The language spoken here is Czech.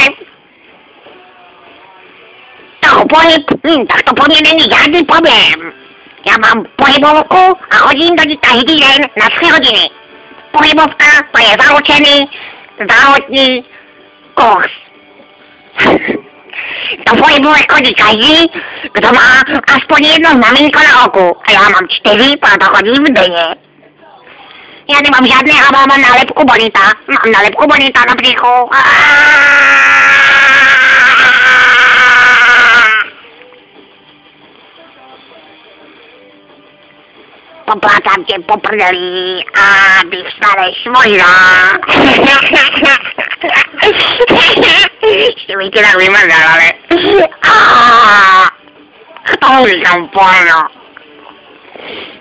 Tak to po mně není žádný problém. Já mám pohybovku a chodím do ní každý den na 3 hodiny. Pohybovka, to je zaručený zdravotní kurz. Do pohybovek chodí každý, kdo má aspoň jedno znamínko na oku. A já mám 4, proto chodím denně. Já nemám žádné hava, mám nálepku bonita. Mám nálepku bonita na břichu. Poplátám tě po prdeli a ty vstaneš možná. Ještě mi tě tak vymrdal, ale... K tomu říkám porno.